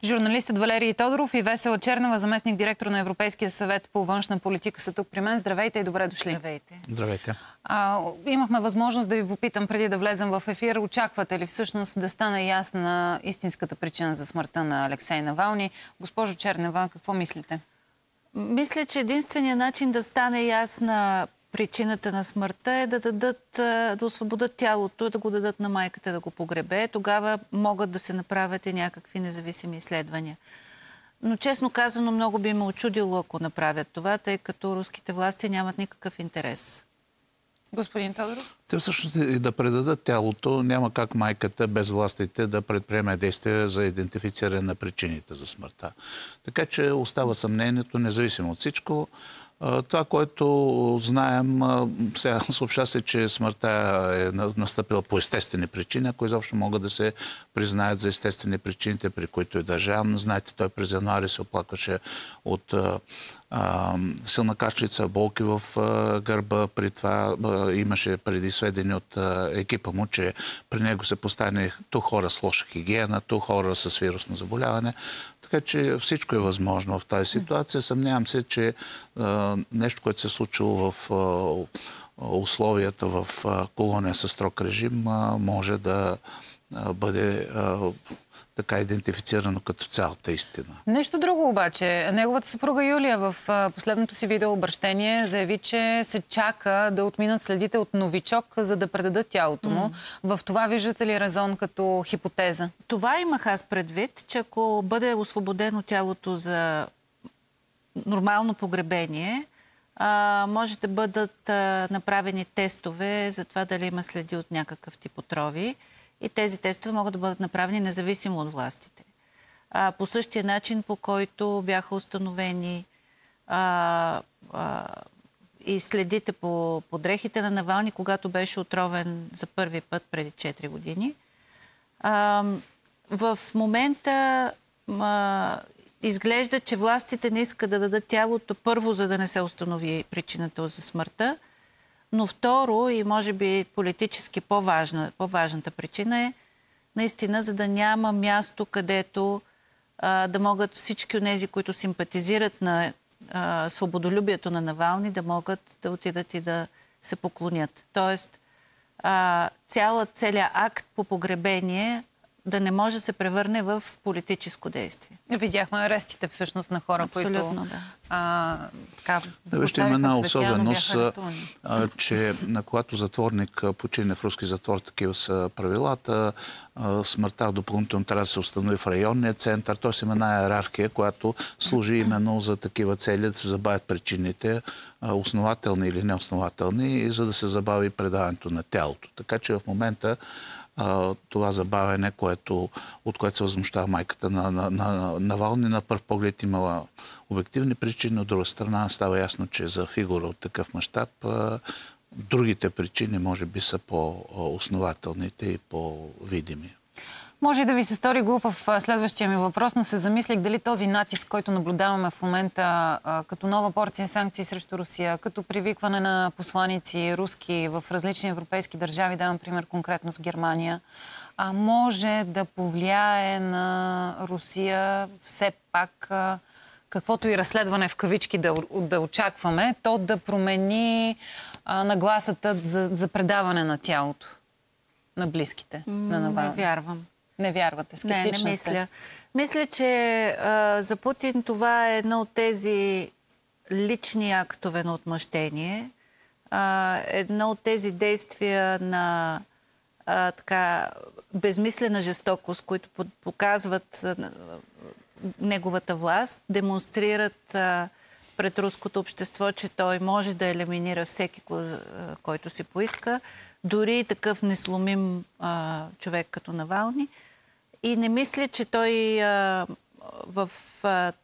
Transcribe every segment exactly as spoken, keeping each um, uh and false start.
Журналистът Валерий Тодоров и Весела Чернева, заместник директор на Европейския съвет по външна политика, са тук при мен. Здравейте и добре дошли. Здравейте. Здравейте. А, имахме възможност да ви попитам преди да влезем в ефир. Очаквате ли всъщност да стане ясна истинската причина за смъртта на Алексей Навални? Госпожо Чернева, какво мислите? Мисля, че единственият начин да стане ясна причината на смъртта е да дадат, да освободят тялото, да го дадат на майката да го погребе. Тогава могат да се направят и някакви независими изследвания. Но честно казано, много би ме очудило, ако направят това, тъй като руските власти нямат никакъв интерес. Господин Тодоров? Те всъщност и да предадат тялото, няма как майката без властите да предприеме действия за идентифициране на причините за смъртта. Така че остава съмнението, независимо от всичко. Това, което знаем, сега съобща се, че смъртта е настъпила по естествени причини, ако изобщо могат да се признаят за естествени причините, при които е държан. Знаете, той през януари се оплакваше от а, силна кашлица, болки в а, гърба. При това а, имаше преди сведения от а, екипа му, че при него се поставени то хора с лоша хигиена, то хора с вирусно заболяване. Така че всичко е възможно в тази ситуация. Съмнявам се, че а, нещо, което се е случило в а, условията в а, колония със строг режим, а, може да а, бъде а, така идентифицирано като цялата истина. Нещо друго обаче. Неговата съпруга Юлия в последното си видеообръщение заяви, че се чака да отминат следите от новичок, за да предадат тялото му. Mm. В това виждате ли резон като хипотеза? Това имах аз предвид, че ако бъде освободено тялото за нормално погребение, а, може да бъдат а, направени тестове за това дали има следи от някакъв тип отрови. И тези тестове могат да бъдат направени независимо от властите. А, по същия начин, по който бяха установени а, а, и следите по, по дрехите на Навални, когато беше отровен за първи път преди четири години. А, в момента а, изглежда, че властите не искат да дадат тялото първо, за да не се установи причината за смъртта. Но второ, и може би политически по-важна, по-важната причина е наистина, за да няма място, където а, да могат всички от тези, които симпатизират на а, свободолюбието на Навални, да могат да отидат и да се поклонят. Тоест, а, цяла, целият акт по погребение да не може да се превърне в политическо действие. Видяхме арестите всъщност на хора, абсолютно, които... Да. А, така, да, вижте, има една особеност, а, че когато затворник почине в руски затвор, такива са правилата, а, смъртта допълнително трябва да се установи в районния център. Тоест има една иерархия, която служи именно за такива цели, да се забавят причините, а, основателни или неоснователни, и за да се забави предаването на тялото. Така че в момента това забавяне, което, от което се възмущава майката на, на, на Навални, на пръв поглед имала обективни причини, от друга страна става ясно, че за фигура от такъв мащаб другите причини може би са по-основателните и по-видими. Може и да ви се стори глупав следващия ми въпрос, но се замислих дали този натиск, който наблюдаваме в момента като нова порция санкции срещу Русия, като привикване на посланици руски в различни европейски държави, давам пример конкретно с Германия, може да повлияе на Русия все пак, каквото и разследване в кавички да, да очакваме, то да промени нагласата за, за предаване на тялото на близките на Навални. Не вярвам. Не вярвате? Скептична Не, не мисля. Сте. Мисля, че а, за Путин това е едно от тези лични актове на отмъщение. А, едно от тези действия на а, така безмислена жестокост, които показват а, неговата власт, демонстрират а, пред руското общество, че той може да елиминира всеки, който си поиска, дори такъв несломим а, човек като Навални. И не мисля, че той а, в, а,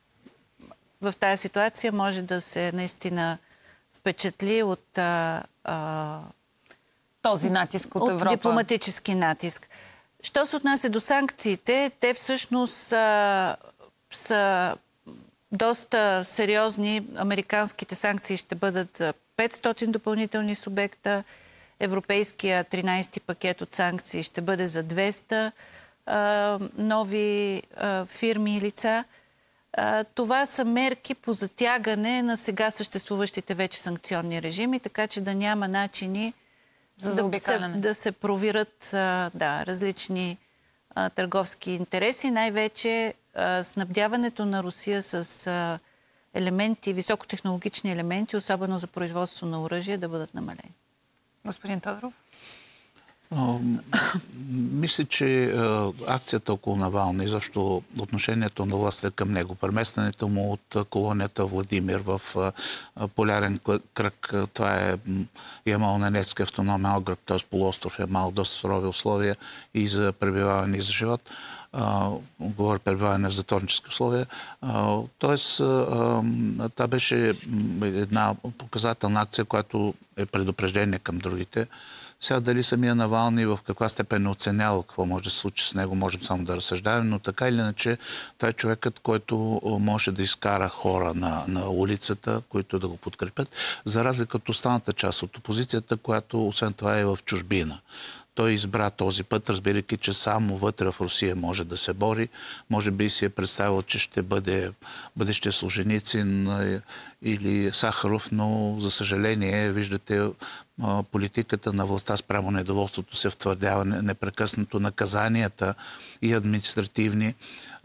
в тази ситуация може да се наистина впечатли от а, а, този натиск от, от Европа. Дипломатически натиск. Що се отнася до санкциите, те всъщност а, са доста сериозни. Американските санкции ще бъдат за петстотин допълнителни субекта. Европейския тринайсети пакет от санкции ще бъде за двеста. а, нови а, фирми и лица. А, това са мерки по затягане на сега съществуващите вече санкционни режими, така че да няма начини За да, се, да се провират а, да, различни а, търговски интереси. Най-вече а, снабдяването на Русия с а, елементи, високотехнологични елементи, особено за производство на оръжие, да бъдат намалени. Господин Тодоров? Мисля, че акцията около Навални, защо отношението на властта към него, преместването му от колонията Владимир в полярен кръг, това е Ямал-Ненецки автономен окръг, т.е. полуостров Ямал, доста сурови условия и за пребиваване и за живот. Uh, говоря пребиваване в затворнически условия. Uh, тоест, uh, това беше една показателна акция, която е предупреждение към другите. Сега дали самия Навални в каква степен не оценява какво може да се случи с него, можем само да разсъждаваме, но така или иначе той е човекът, който може да изкара хора на, на улицата, които да го подкрепят, за разлика от останата част от опозицията, която освен това е в чужбина. Той избра този път, разбирайки, че само вътре в Русия може да се бори. Може би си е представил, че ще бъде бъдещия Солженицин или Сахаров, но за съжаление, виждате, политиката на властта спрямо недоволството се втвърдява непрекъснато, наказанията и административни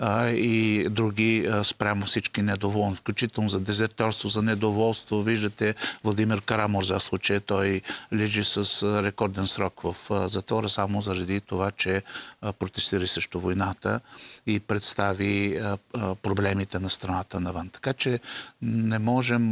и други спрямо всички недоволни, включително за дезертерство, за недоволство. Виждате Владимир Карамурза в случая, той лежи с рекорден срок в затвора само заради това, че протестира срещу войната и представи проблемите на страната навън. Така че не можем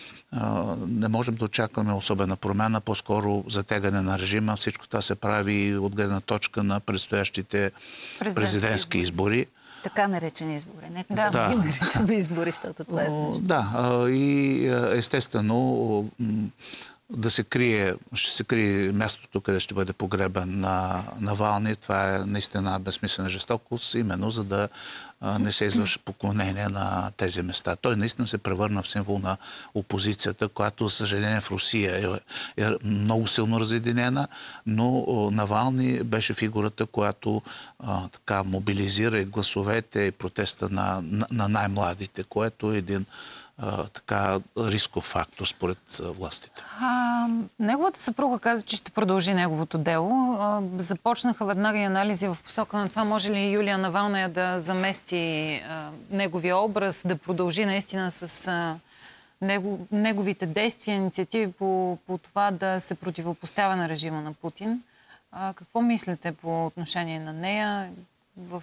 не можем да очакваме особена промяна, по-скоро затягане на режима. Всичко това се прави от гледна точка на предстоящите президентски избори. Така наречени избори. Нека да, да ги наричаме избори, защото това е смешно. Да, и естествено да се крие, ще се крие мястото, къде ще бъде погребан на Навални. Това е наистина безсмислена жестокост, именно за да не се извърши поклонение на тези места. Той наистина се превърна в символ на опозицията, която, за съжаление, в Русия е, е много силно разединена, но Навални беше фигурата, която а, така мобилизира и гласовете и протеста на, на, на най-младите, което е един а, така рисков фактор според властите. А, неговата съпруга каза, че ще продължи неговото дело. А, започнаха веднага и анализи в посока на това, може ли Юлия Навалная да замести а, неговия образ, да продължи наистина с а, него, неговите действия, инициативи по, по това да се противопоставя на режима на Путин. А, какво мислите по отношение на нея в,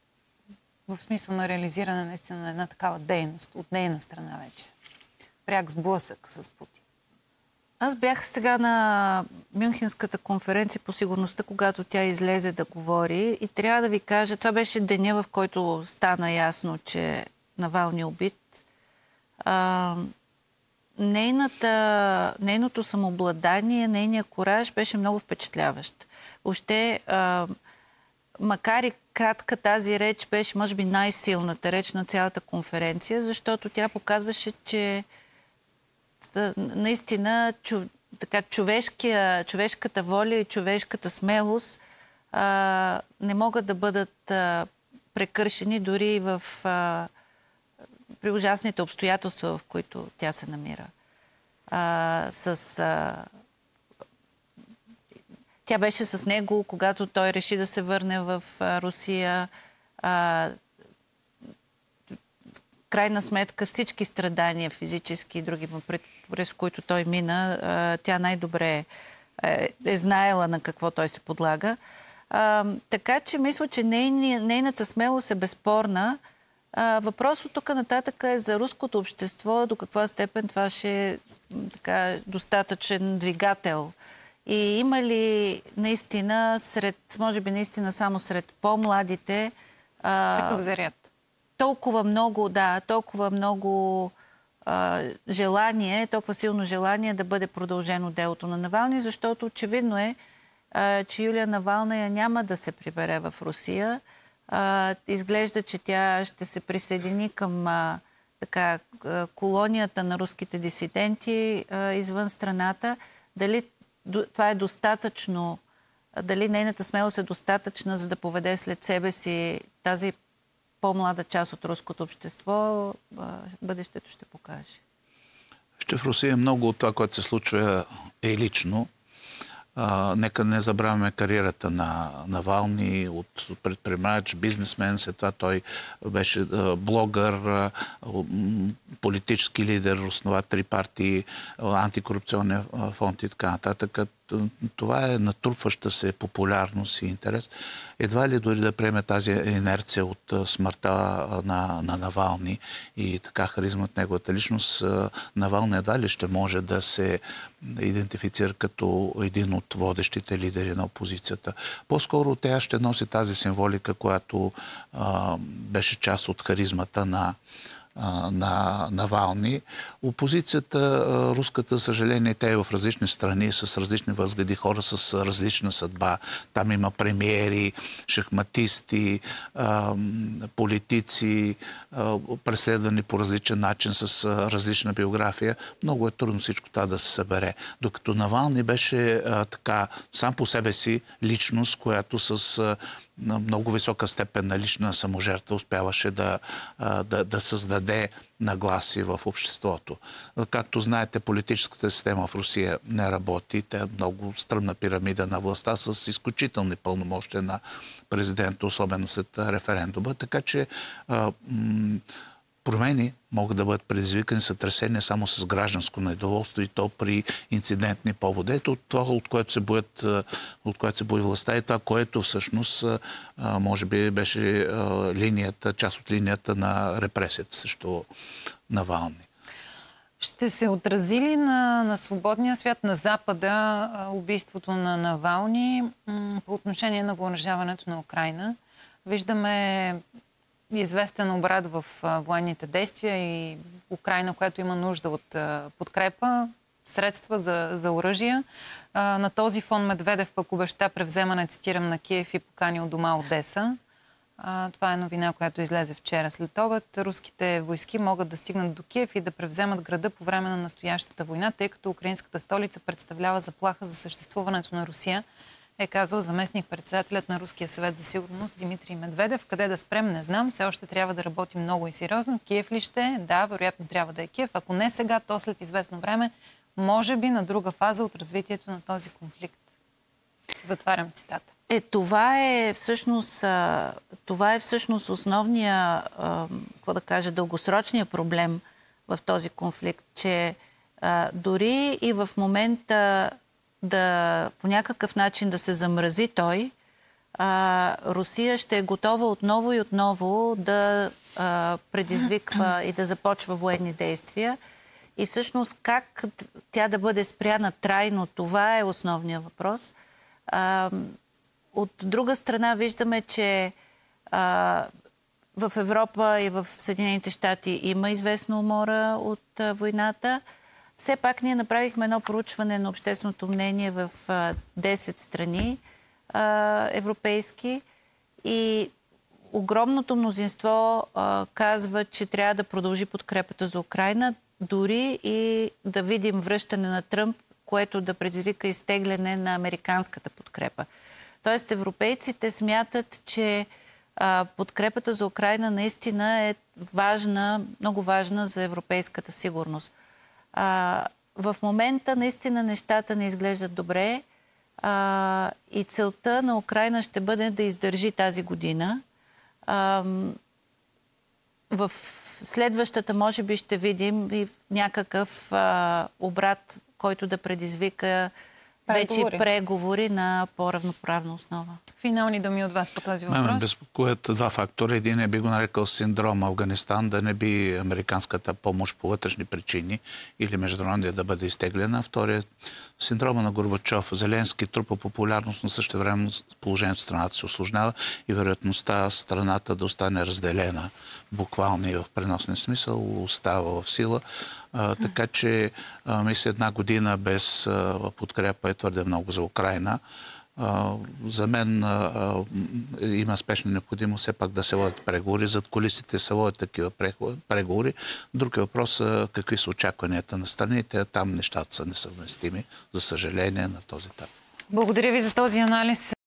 в смисъл на реализиране наистина на една такава дейност от нейна страна вече? Пряк сблъсък с Путин. Аз бях сега на Мюнхенската конференция по сигурността, когато тя излезе да говори и трябва да ви кажа, това беше деня, в който стана ясно, че Навални е убит. А, нейната, нейното самообладание, нейният кураж беше много впечатляващ. Въобще, а, макар и кратка, тази реч беше, може би, най-силната реч на цялата конференция, защото тя показваше, че наистина чу, така, човешката воля и човешката смелост а, не могат да бъдат а, прекършени дори в а, при ужасните обстоятелства, в които тя се намира. А, с, а, тя беше с него, когато той реши да се върне в а, Русия. А, крайна сметка всички страдания, физически и други, през които той мина, тя най-добре е, е знаела на какво той се подлага. А, така че мисля, че нейни, нейната смелост е безспорна. А, въпрос от тук нататък е за руското общество, до каква степен това ще е така, достатъчен двигател. И има ли наистина сред, може би наистина само сред по-младите а, такъв заряд? Толкова много, да, толкова много а, желание, толкова силно желание да бъде продължено делото на Навални, защото очевидно е, а, че Юлия Навалная няма да се прибере в Русия. А, изглежда, че тя ще се присъедини към а, така, колонията на руските дисиденти а, извън страната. Дали това е достатъчно дали нейната смелост е достатъчна, за да поведе след себе си тази по-млада част от руското общество, бъдещето ще покаже. Ще в Русия много от това, което се случва, е лично. А, нека не забравяме кариерата на Навални от предприемач, бизнесмен, след това той беше а, блогър, а, политически лидер, основа три партии, антикорупционен фонд и така нататък. Това е натрупваща се популярност и интерес. Едва ли дори да приеме тази инерция от смъртта на, на Навални и така харизмат неговата личност, Навални едва ли ще може да се идентифицира като един от водещите лидери на опозицията. По-скоро тя ще носи тази символика, която а, беше част от харизмата на на Навални. Опозицията, руската, съжаление, те е в различни страни, с различни възгледи, хора с различна съдба. Там има премиери, шахматисти, политици, преследвани по различен начин, с различна биография. Много е трудно всичко това да се събере. Докато Навални беше така сам по себе си личност, която с на много висока степен на лична саможертва успяваше да, да, да създаде нагласи в обществото. Както знаете, политическата система в Русия не работи. Тя е много стръмна пирамида на властта с изключителни пълномощия на президента, особено след референдума. Така че а, промени могат да бъдат предизвикани сътресения само с гражданско недоволство и то при инцидентни поводи. Ето това, от което се боят, от което се бои властта и това, което всъщност може би беше линията, част от линията на репресията срещу Навални. Ще се отрази ли на, на свободния свят, на Запада, убийството на Навални по отношение на въоръжаването на Украйна? Виждаме известен обрат в военните действия и Украйна, която има нужда от подкрепа, средства за, за оръжия. На този фон Медведев пък обеща превземане, цитирам, на Киев и покани от дома Одеса. Това е новина, която излезе вчера след обед. Руските войски могат да стигнат до Киев и да превземат града по време на настоящата война, тъй като украинската столица представлява заплаха за съществуването на Русия, е казал заместник-председателят на Руския съвет за сигурност Димитрий Медведев. Къде да спрем, не знам. Все още трябва да работим много и сериозно. Киев ли ще? Да, вероятно трябва да е Киев. Ако не сега, то след известно време, може би на друга фаза от развитието на този конфликт. Затварям цитата. Е, това е всъщност, това е всъщност основния, какво да кажа, дългосрочния проблем в този конфликт, че дори и в момента да по някакъв начин да се замрази той, а, Русия ще е готова отново и отново да а, предизвиква и да започва военни действия. И всъщност как тя да бъде спряна трайно, това е основният въпрос. А, от друга страна виждаме, че а, в Европа и в Съединените щати има известна умора от а, войната. Все пак ние направихме едно проучване на общественото мнение в десет страни а, европейски и огромното мнозинство а, казва, че трябва да продължи подкрепата за Украйна, дори и да видим връщане на Тръмп, което да предизвика изтегляне на американската подкрепа. Тоест европейците смятат, че а, подкрепата за Украйна наистина е важна, много важна за европейската сигурност. А, в момента наистина нещата не изглеждат добре а, и целта на Украйна ще бъде да издържи тази година. А, в следващата може би ще видим и някакъв а, обрат, който да предизвика преговори. вече преговори на по-равноправна основа. Финални думи от вас по този въпрос? Ме безпокоят два фактора. Един е, би го нарекал синдром Афганистан, да не би американската помощ по вътрешни причини или международния да бъде изтеглена. Втория синдрома на Горбачов. Зеленски трупа популярност, но също време положението в страната се усложнява и вероятността страната да остане разделена буквално и в преносен смисъл остава в сила. А, така че, а, мисля, една година без а, подкрепа е твърде много за Украйна. А, за мен а, а, има спешна необходимост все пак да се водят преговори. Зад кулисите се водят такива преговори. Друг е въпрос а, какви са очакванията на страните. Там нещата са несъвместими, за съжаление, на този етап. Благодаря ви за този анализ.